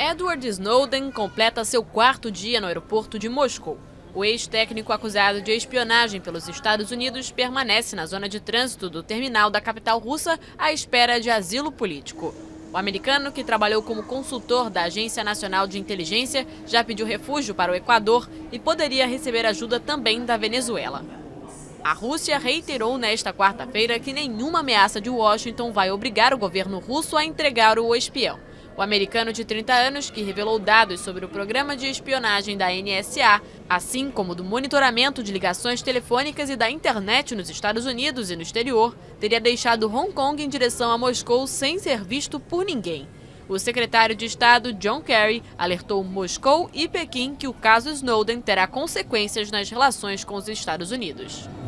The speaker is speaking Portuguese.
Edward Snowden completa seu 4º dia no aeroporto de Moscou. O ex-técnico acusado de espionagem pelos Estados Unidos permanece na zona de trânsito do terminal da capital russa à espera de asilo político. O americano, que trabalhou como consultor da Agência Nacional de Inteligência, já pediu refúgio para o Equador e poderia receber ajuda também da Venezuela. A Rússia reiterou nesta quarta-feira que nenhuma ameaça de Washington vai obrigar o governo russo a entregar o espião. O americano de 30 anos, que revelou dados sobre o programa de espionagem da NSA, assim como do monitoramento de ligações telefônicas e da internet nos Estados Unidos e no exterior, teria deixado Hong Kong em direção a Moscou sem ser visto por ninguém. O secretário de Estado, John Kerry, alertou Moscou e Pequim que o caso Snowden terá consequências nas relações com os Estados Unidos.